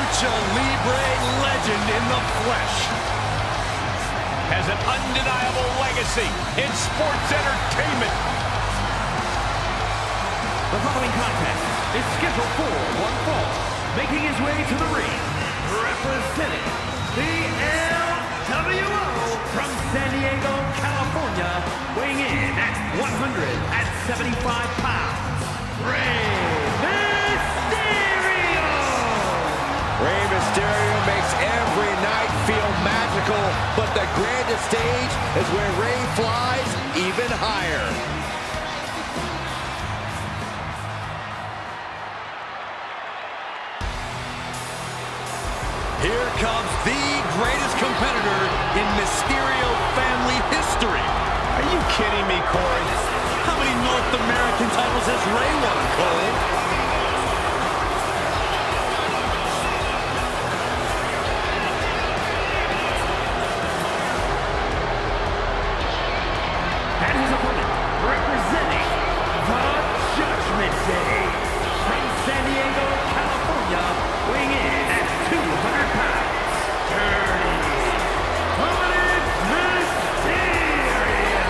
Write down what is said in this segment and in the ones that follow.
Lucha Libre legend in the flesh. Has an undeniable legacy in sports entertainment. The following contest is scheduled for one fall. Making his way to the ring, representing the LWO from San Diego, California, weighing in at 175 pounds, Rey Mysterio! Rey Mysterio makes every night feel magical, but the grandest stage is where Rey flies even higher. Here comes the greatest competitor in Mysterio family history. Are you kidding me, Corey? How many North American titles has Rey won, Cole? And his opponent, representing the Judgment Day, from San Diego, California, weighing in at 200 pounds, Dirty Dominic Mysterio!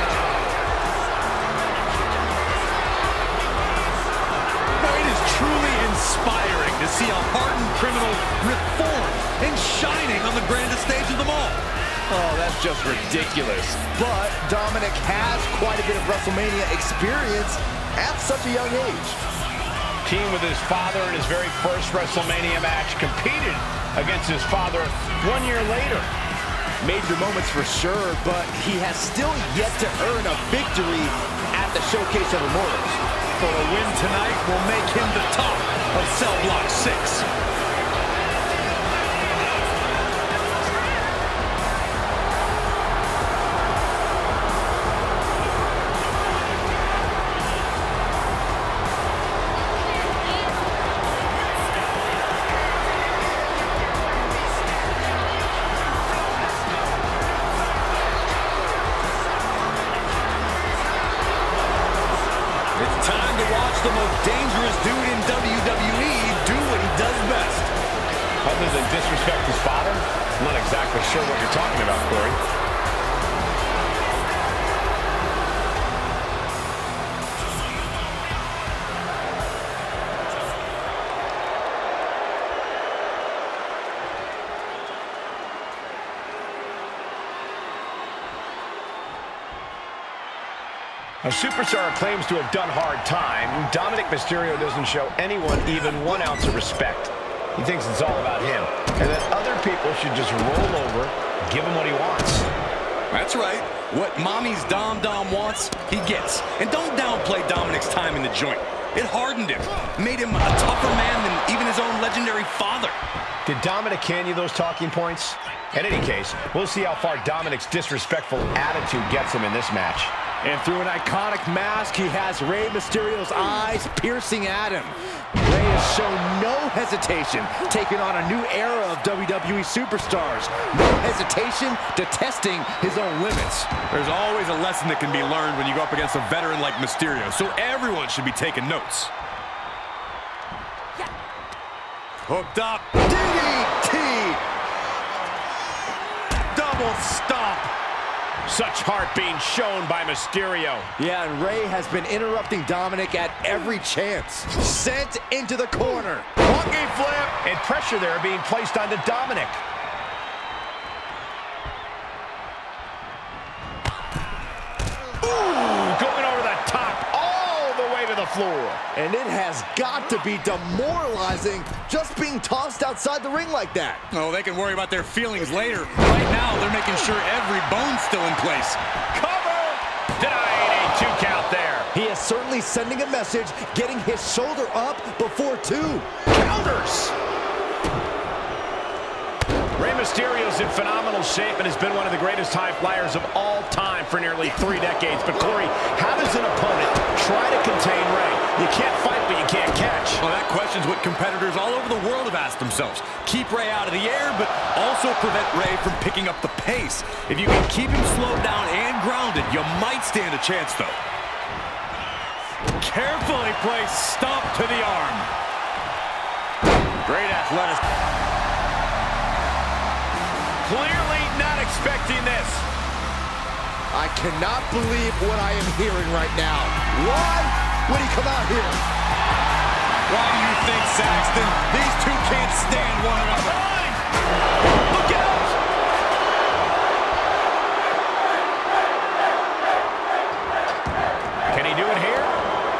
It is truly inspiring to see a hardened criminal reform and shining on the grandest stage of them all. Oh, that's just ridiculous. But Dominic has quite a bit of WrestleMania experience at such a young age. Teamed with his father in his very first WrestleMania match, competed against his father 1 year later. Major moments for sure, but he has still yet to earn a victory at the Showcase of Immortals. So a win tonight will make him the top of Cell Block 6. It's time to watch the most dangerous dude in WWE do what he does best. Other than disrespect his father, I'm not exactly sure what you're talking about, Corey. A superstar claims to have done hard time. Dominic Mysterio doesn't show anyone even 1 ounce of respect. He thinks it's all about him, and that other people should just roll over, give him what he wants. That's right. What mommy's Dom wants, he gets. And don't downplay Dominic's time in the joint. It hardened him, made him a tougher man than even his own legendary father. Did Dominic hand you those talking points? In any case, we'll see how far Dominic's disrespectful attitude gets him in this match. And through an iconic mask, he has Rey Mysterio's eyes piercing at him. Rey has shown no hesitation, taking on a new era of WWE superstars. No hesitation to testing his own limits. There's always a lesson that can be learned when you go up against a veteran like Mysterio, so everyone should be taking notes. Hooked up. DDT! Double stomp. Such heart being shown by Mysterio. Yeah, and Rey has been interrupting Dominic at every chance. Sent into the corner. Monkey flip. And pressure there being placed onto Dominic. Ooh, going over the top, all the way to the floor. And it has got to be demoralizing just being tossed outside the ring like that. Oh, they can worry about their feelings later. Right now, they're making sure every bone's still in place. Cover! Denied a 2 count there. He is certainly sending a message, getting his shoulder up before 2. Counters! Rey Mysterio's in phenomenal shape and has been one of the greatest high flyers of all time for nearly 3 decades. But Corey, how does an opponent try to contain Rey? You can't fight, but you can't catch. Well, that question's what competitors all over the world have asked themselves. Keep Rey out of the air, but also prevent Rey from picking up the pace. If you can keep him slowed down and grounded, you might stand a chance, though. Carefully placed stomp to the arm. Great athleticism. Clearly not expecting this. I cannot believe what I am hearing right now. Why would he come out here? Why do you think, Saxton? These two can't stand one another. Look out! Can he do it here?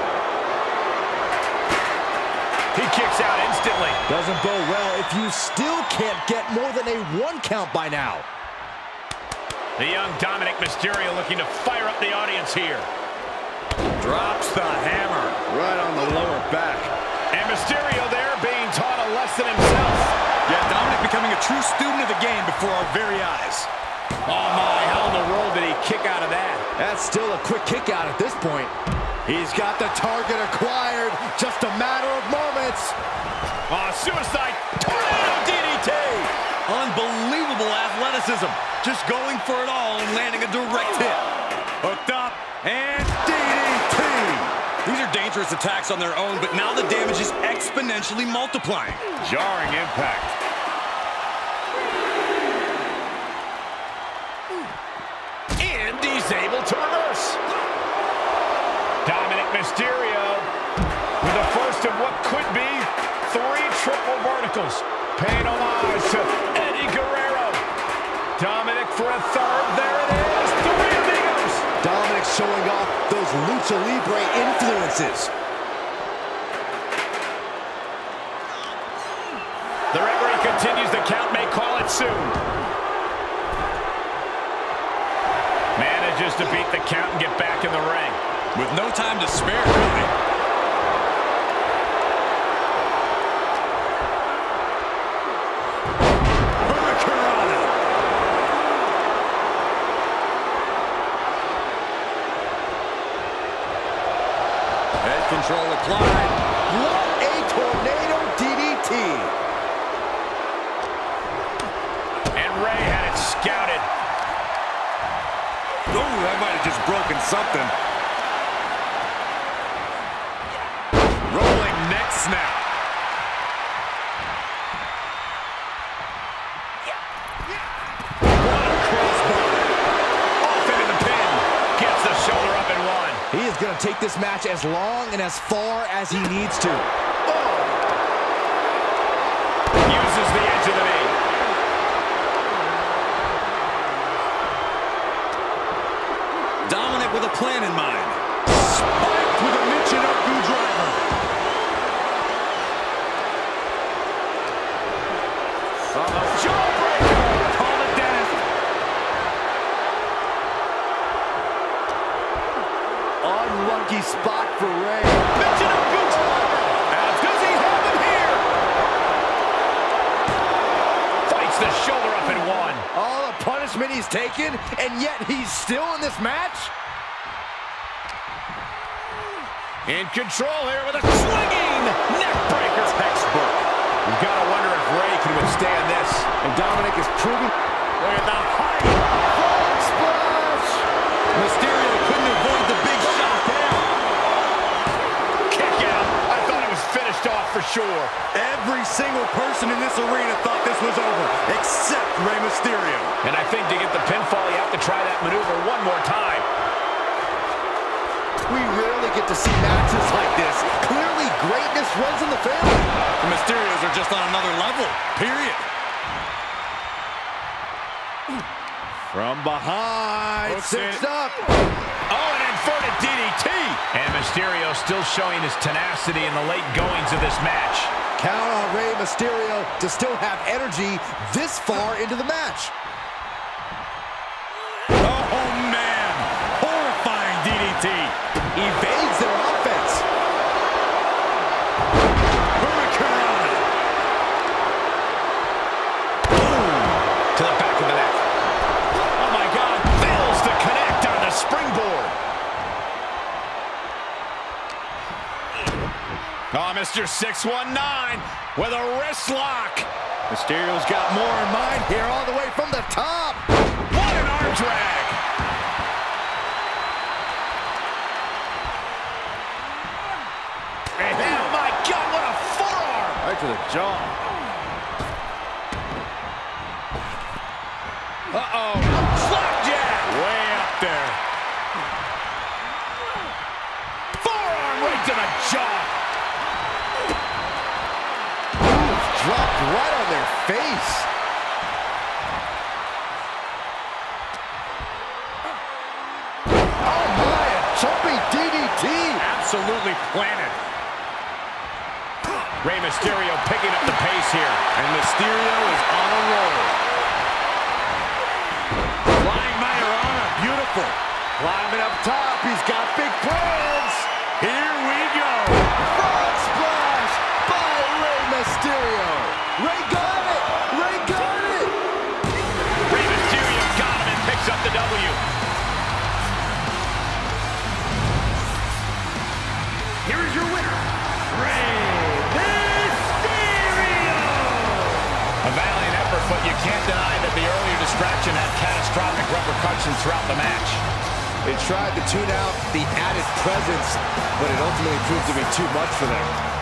He kicks out instantly. Doesn't bode well if you still can't get more than a 1 count by now. The young Dominic Mysterio looking to fire up the audience here. Drops the hammer. Right on the lower back. And Mysterio there being taught a lesson himself. Yeah, Dominic becoming a true student of the game before our very eyes. Oh my, how in the world did he kick out of that? That's still a quick kick out at this point. He's got the target acquired. Just a matter of moments. Oh, suicide tornado DDT. Unbelievable athleticism. Just going for it all and landing a direct hit. Hooked up and DDT. These are dangerous attacks on their own, but now the damage is exponentially multiplying. Jarring impact. And he's able to reverse. Dominic Mysterio with the first of what could be 3 triple verticals. Paying homage to Eddie Guerrero. Dominic for a third. There it is. 3 amigos. Dominic showing off those Lucha Libre influences. The referee continues the count. May call it soon. Manages to beat the count and get back in the ring. With no time to spare, really. Control applied. What a tornado DDT. And Ray had it scouted. Oh, that might have just broken something. Rolling neck snap. What a crossbody. Off into the pin. Gets the shoulder up and one. He is going to take this match as long and as far as he needs to. Oh. Uses the edge of the knee. Dominic with a plan in mind. Spiked with a Michinoku driver. Jawbreaker. Call it death. Unlucky spot for Ray. Michinoku driver. Does he have him here? Fights the shoulder up and one. All the punishment he's taken, and yet he's still in this match? In control here with a swinging neck breaker. Textbook. You've got to wonder if Ray can withstand this. And Dominic is proving. Look at the height. Frog splash! Mysterio couldn't avoid the big shot there. Kick out. I thought it was finished off for sure. Every single person in this arena thought this was over, except Rey Mysterio. And I think to get the pinfall, you have to try that maneuver one more time. We rarely get to see matches like this. Clearly, greatness runs in the family. The Mysterios are just on another level, period. From behind, Hooks sits it. up. Oh, an inverted DDT. And Mysterio still showing his tenacity in the late goings of this match. Count on Rey Mysterio to still have energy this far into the match. Oh, man. Horrifying DDT. Evades their offense. Hurricanrana. To the back of the neck. Oh, my God. Fails to connect on the springboard. Oh, Mr. 619 with a wrist lock. Mysterio's got more in mind here, all the way from the top. What an arm drag. And, oh, my God, what a forearm. Right to the jaw. Uh-oh. Slapjack. Way up there. Forearm right to the jaw. Dropped right on their face. Oh my, a jumping DDT. Absolutely planted. Rey Mysterio picking up the pace here. And Mysterio is on a roll. Flying Majorana, beautiful. Climbing up top, he's got big plans. Here we go. Frog splash by Rey Mysterio. Rey got it. Rey got it. Rey Mysterio got him and picks up the W. Here is your winner, Rey Mysterio! A valiant effort, but you can't deny that the earlier distraction had catastrophic repercussions throughout the match. They tried to tune out the added presence, but it ultimately proved to be too much for them.